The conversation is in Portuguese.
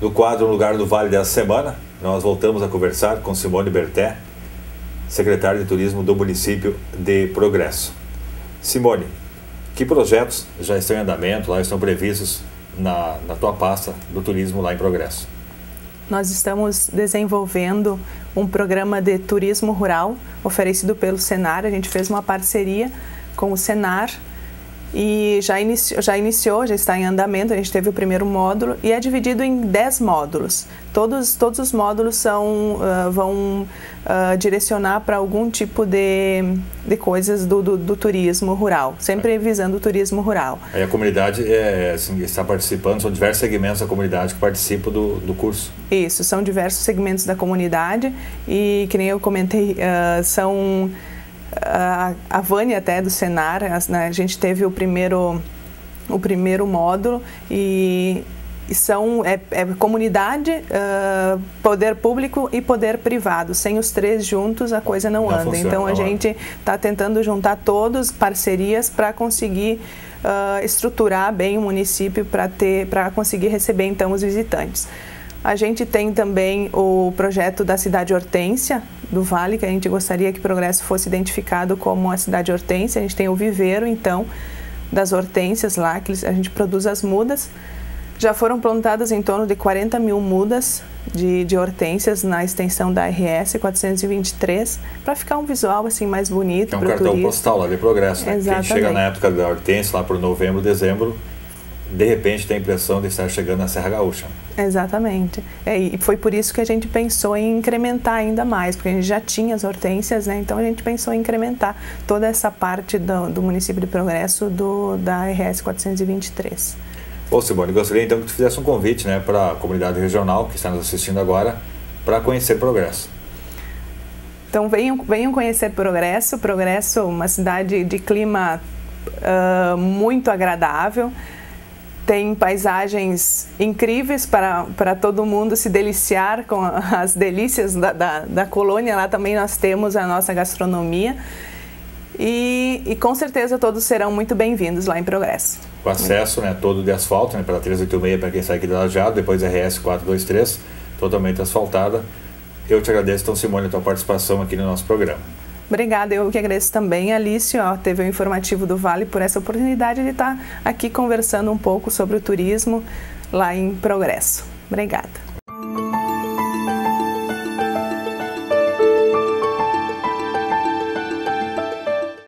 do quadro No Lugar do Vale dessa semana, nós voltamos a conversar com Simone Berté, secretária de Turismo do município de Progresso. Simone, que projetos já estão em andamento, lá estão previstos na tua pasta do turismo lá em Progresso? Nós estamos desenvolvendo um programa de turismo rural oferecido pelo Senar. A gente fez uma parceria com o Senar e já está em andamento. A gente teve o primeiro módulo e é dividido em 10 módulos. Todos os módulos vão direcionar para algum tipo de coisas do turismo rural, sempre visando o turismo rural. Aí a comunidade está participando, são diversos segmentos da comunidade que participam do curso. Isso, são diversos segmentos da comunidade e, que nem eu comentei, são... A Vânia até do Senar, a gente teve o primeiro módulo e comunidade, poder público e poder privado. Sem os três juntos a coisa não anda. Funciona, então a gente está tentando juntar todos, parcerias para conseguir estruturar bem o município para conseguir receber então os visitantes. A gente tem também o projeto da Cidade Hortência do Vale, que a gente gostaria que Progresso fosse identificado como a Cidade Hortência. A gente tem o viveiro, então, das hortênsias lá, que a gente produz as mudas. Já foram plantadas em torno de 40 mil mudas de hortênsias na extensão da RS 423, para ficar um visual assim mais bonito. É um cartão postal lá de Progresso, né? Exatamente. Quem chega na época da hortênsia, lá por novembro, dezembro, de repente tem a impressão de estar chegando na Serra Gaúcha. Exatamente. E foi por isso que a gente pensou em incrementar ainda mais, porque a gente já tinha as hortênsias, né? Então a gente pensou em incrementar toda essa parte do município de Progresso da RS 423. Bom, Simone, gostaria então que tu fizesse um convite, né, para a comunidade regional que está nos assistindo agora, para conhecer Progresso. Então venham conhecer Progresso. Progresso, uma cidade de clima muito agradável. Tem paisagens incríveis para todo mundo se deliciar com as delícias da colônia. Lá também nós temos a nossa gastronomia e com certeza todos serão muito bem-vindos lá em Progresso. O acesso, né, todo de asfalto, né, pela 386 para quem sai aqui de Lajeado, depois RS 423, totalmente asfaltada. Eu te agradeço, então, Simone, a tua participação aqui no nosso programa. Obrigada, eu que agradeço também, Alice, teve o informativo do Vale por essa oportunidade de estar aqui conversando um pouco sobre o turismo lá em Progresso. Obrigada.